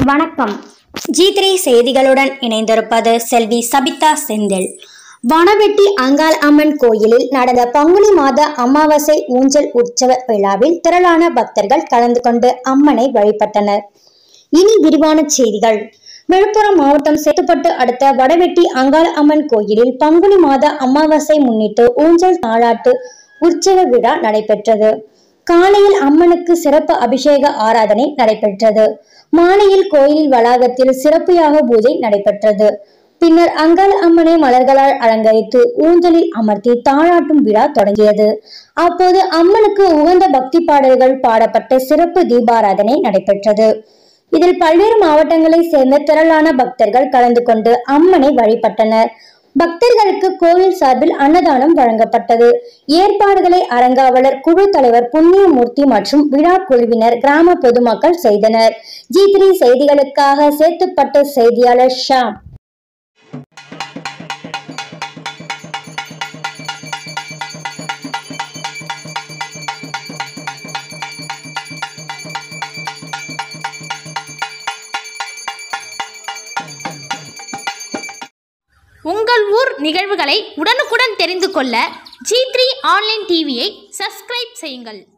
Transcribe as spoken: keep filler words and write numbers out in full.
வணக்கம். G three செய்திகளுடன் இணைந்திருப்பது செல்வி சபிதா செந்தில். வனவெட்டி அங்காள் அம்மன் கோயிலில் நடந்த பங்குனி மாத அமாவாசை ஊஞ்சல் உற்சவ விழாவில் திரளான பக்தர்கள் கலந்து கொண்டு அம்மனை வழிபட்டனர். இனி விரிவான செய்திகள். விழுப்புரம் மாவட்டம் சேத்துப்பட்டு அடுத்த வடவெட்டி அங்காள் அம்மன் கோயிலில் பங்குனி மாத அமாவாசை முன்னிட்டு ஊஞ்சல் தாளாட்டு உற்சவ விழா நடைபெற்றது. காலையில் அம்மனுக்கு சிறப்பு அபிஷேக ஆராதனை நடைபெற்றது. மாலையில் கோயில் வளாகத்தில் சிறப்பு யாக பூஜை நடைபெற்றது. பின்னர் அங்காள் அம்மனை மலர்களால் அலங்கரித்து ஊஞ்சலில் அமர்த்தி தாளாட்டும் விழா தொடங்கியது. அப்போது அம்மனுக்கு உகந்த பக்தி பாடல்கள் பாடப்பட்ட சிறப்பு தீபாராதனை நடைபெற்றது. இதில் பல்வேறு மாவட்டங்களை சேர்ந்த திரளான பக்தர்கள் கலந்து கொண்டு அம்மனை வழிபட்டனர். பக்தர்களுக்கு கோவில் சார்பில் அன்னதானம் வழங்கப்பட்டது. ஏற்பாடுகளை அரங்காவலர் குழு தலைவர் புண்ணியமூர்த்தி மற்றும் விழா குழுவினர் கிராம பொதுமக்கள் செய்தனர். ஜி த்ரீ செய்திகளுக்காக சேத்துப்பட்டு செய்தியாளர் ஷாம். உங்கள் ஊர் நிகழ்வுகளை உடனுக்குடன் தெரிந்து கொள்ள ஜி த்ரீ ஆன்லைன் டிவியை சப்ஸ்கிரைப் செய்யுங்கள்.